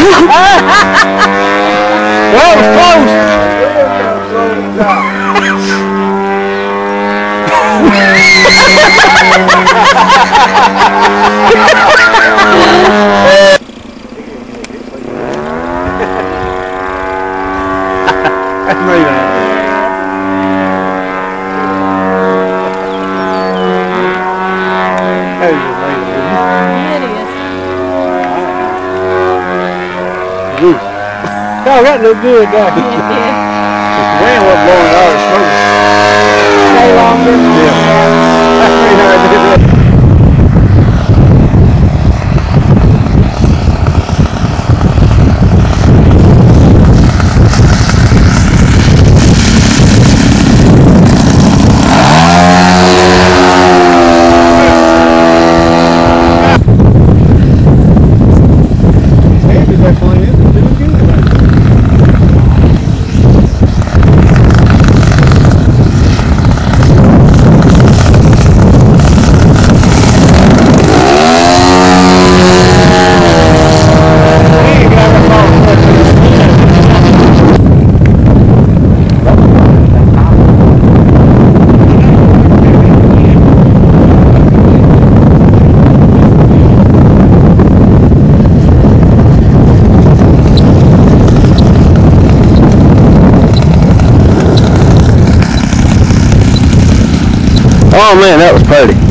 Well, it was close. That's not even y'all got no good, dog. The wind was blowing all the smoke. Stay longer. Yeah. That's me how I did that. Oh man, that was pretty.